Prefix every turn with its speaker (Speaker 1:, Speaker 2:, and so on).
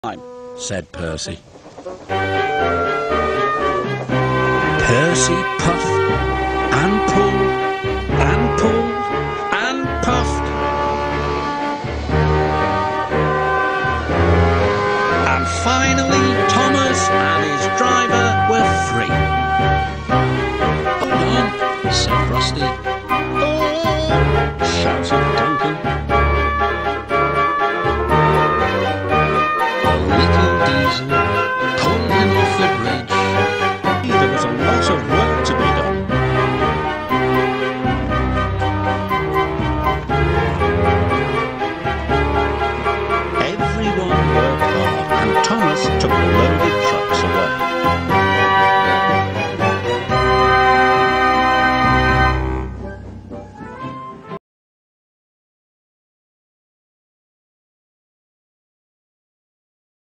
Speaker 1: said Percy. Percy puffed and pulled and pulled and puffed, and finally Thomas and his driver were free. "Hold on," said Frosty. "Oh!" shouted Duncan. The little diesel pulled him off the bridge. There was a lot of work to be done. Everyone worked hard, and Thomas took the load